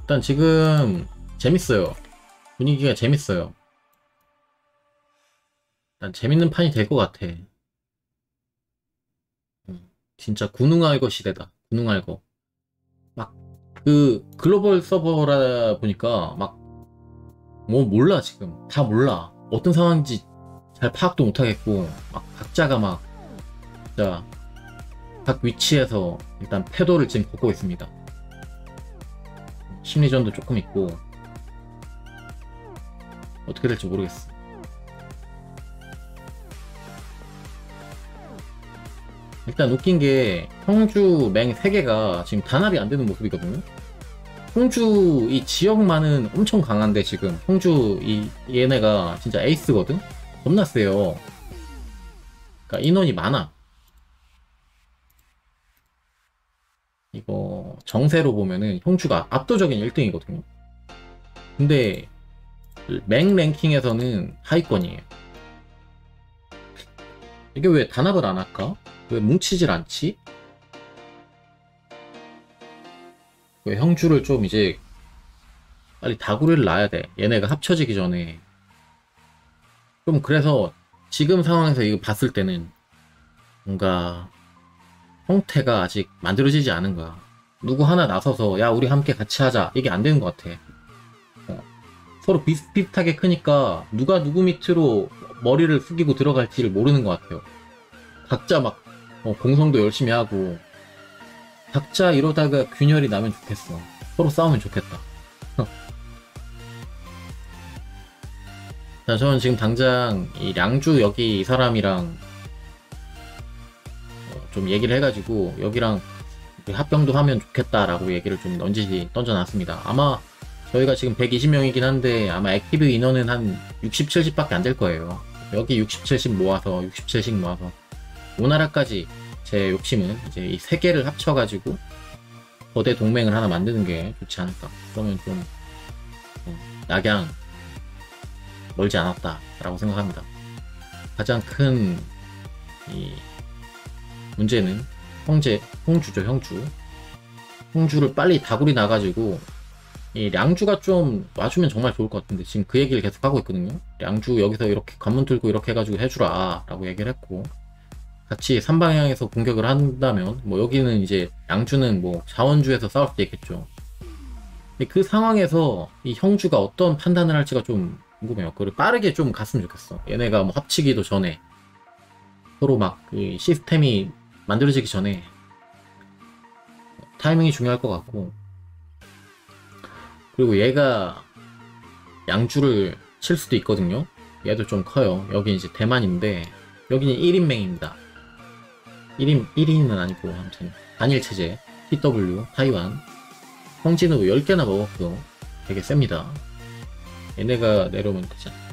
일단 지금 재밌어요. 분위기가 재밌어요. 일단 재밌는 판이 될 것 같아. 진짜 군웅알거 시대다. 군웅알거. 막 그 글로벌 서버라 보니까 막 뭐 몰라. 지금 다 몰라. 어떤 상황인지 잘 파악도 못하겠고 막 각자가 막 진짜 각 위치에서 일단 패도를 지금 걷고 있습니다. 심리전도 조금 있고 어떻게 될지 모르겠어. 일단 웃긴 게 성주 맹 3개가 지금 단합이 안 되는 모습이거든요. 성주 이 지역만은 엄청 강한데 지금 성주 얘네가 진짜 에이스거든? 겁나 세요. 그러니까 인원이 많아. 이거 정세로 보면은 성주가 압도적인 1등이거든요. 근데 맹 랭킹에서는 하위권이에요. 이게 왜 단합을 안 할까? 왜 뭉치질 않지? 왜 형주를 좀 이제 빨리 다구리를 놔야 돼. 얘네가 합쳐지기 전에. 좀 그래서 지금 상황에서 이거 봤을 때는 뭔가 형태가 아직 만들어지지 않은 거야. 누구 하나 나서서 야 우리 함께 같이 하자 이게 안 되는 것 같아. 서로 비슷비슷하게 크니까 누가 누구 밑으로 머리를 숙이고 들어갈지를 모르는 것 같아요. 각자 막 공성도 열심히 하고 각자 이러다가 균열이 나면 좋겠어. 서로 싸우면 좋겠다. 자, 저는 지금 당장 이 량주 여기 이 사람이랑 좀 얘기를 해가지고 여기랑 합병도 하면 좋겠다라고 얘기를 좀 던져놨습니다. 아마 저희가 지금 120명이긴 한데 아마 액티브 인원은 한 60, 70밖에 안 될 거예요. 여기 60, 70 모아서 67씩 모아서 오나라까지 제 욕심은 이제 이 3개를 합쳐가지고 거대 동맹을 하나 만드는 게 좋지 않을까. 그러면 좀 낙양 멀지 않았다 라고 생각합니다. 가장 큰 이 문제는 홍주죠. 홍주를 빨리 다구리 나가지고 이 량주가 좀 와주면 정말 좋을 것 같은데 지금 그 얘기를 계속 하고 있거든요. 량주 여기서 이렇게 관문 뚫고 이렇게 해가지고 해주라 라고 얘기를 했고 같이 3방향에서 공격을 한다면 뭐 여기는 이제 양주는 뭐 자원주에서 싸울 수도 있겠죠. 근데 그 상황에서 이 형주가 어떤 판단을 할지가 좀 궁금해요. 그리고 빠르게 좀 갔으면 좋겠어. 얘네가 뭐 합치기도 전에 서로 막 그 시스템이 만들어지기 전에 타이밍이 중요할 것 같고 그리고 얘가 양주를 칠 수도 있거든요. 얘도 좀 커요. 여기 이제 대만인데 여기는 1인맹입니다. 1인은 아니고 아무튼 단일 체제 PW 타이완 성진우 10개나 먹었고 되게 셉니다. 얘네가 내려오면 되잖아.